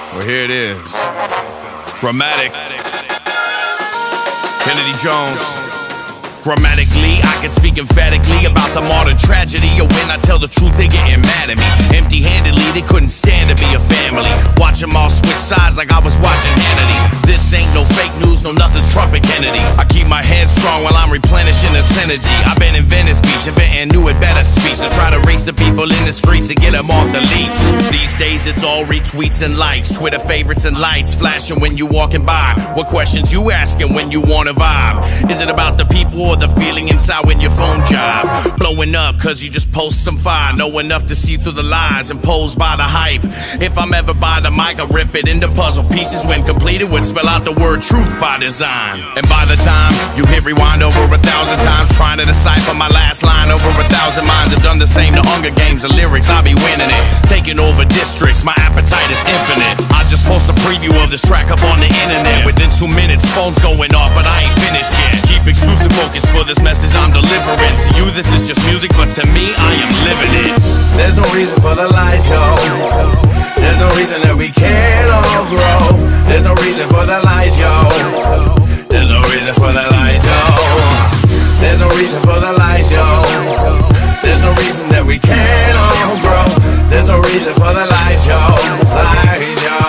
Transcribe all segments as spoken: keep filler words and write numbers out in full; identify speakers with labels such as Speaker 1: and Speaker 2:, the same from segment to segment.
Speaker 1: Well, here it is. Grammatic. Kennedy Jones. Grammatically, I can speak emphatically about the modern tragedy. Or when I tell the truth, they getting mad at me. Empty-handedly, they couldn't stand to be a family. Watch them all switch sides like I was watching Hannity. This ain't no fake news, no nothing's trumping Kennedy. I keep my head strong while I'm replenishing this energy. I've been in Venice Beach, inventing new and better speech to try to raise the people in the streets and get them off the leash. These days it's all retweets and likes, Twitter favorites and lights flashing when you walking by. What questions you asking when you wanna vibe? Is it about the people or the feeling inside when your phone jive? Blowing up cause you just post some fire, know enough to see through the lies imposed by the hype. If I'm ever by the mic, I'll rip it into puzzle pieces. When completed, would spell out the word truth by design. And by the time you hit rewind over a thousand times, trying to decipher my last line, over a thousand minds have done the same to Hunger Games. The lyrics, I'll be winning it, taking over districts, my appetite is infinite. I just post a preview of this track up on the internet. Within two minutes, phone's going off, but I ain't finished yet. Keep exclusive focus for this message I'm delivering. To you, this is just music, but to me, I am living it.
Speaker 2: There's no reason for the lies, yo. There's no reason that we can't all grow. There's no reason for the lies, yo. There's no reason for the lies, yo. There's no reason for the lies, yo. There's no reason that we can't all grow. There's no reason for the lies, yo. Lies, yo.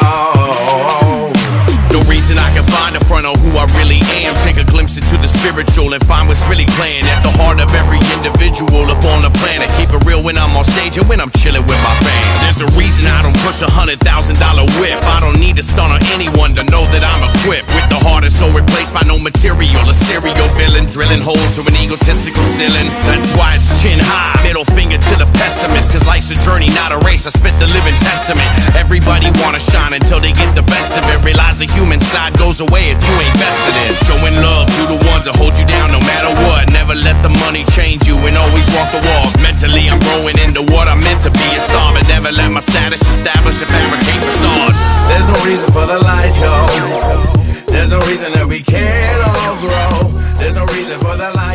Speaker 1: No reason I can find in front of who I really am. Take a glimpse into the spiritual and find what's really playing at the heart of every individual up on the planet. Keep it real when I'm on stage and when I'm chilling with my fans. There's a reason I don't push a hundred thousand dollar whip. I don't need to stun on anyone to know that I'm equipped with the heart and soul replaced by no material. A serial villain drilling holes through an egotistical ceiling. That's why it's chin high, middle finger to the pessimist. Cause life's a journey, not a race. I spit the living testament. Everybody wanna shine until they get the best of it. Realize the human side goes away if you ain't vested in. Showing love to the ones that hold you down no matter what. Never let the money change you and always walk the walk. Mentally I'm growing into what I'm meant to be. A star, but never let my status establish a fabricate facade.
Speaker 2: There's no reason for the lies, yo. There's no reason that we can't all grow. There's no reason for the lies.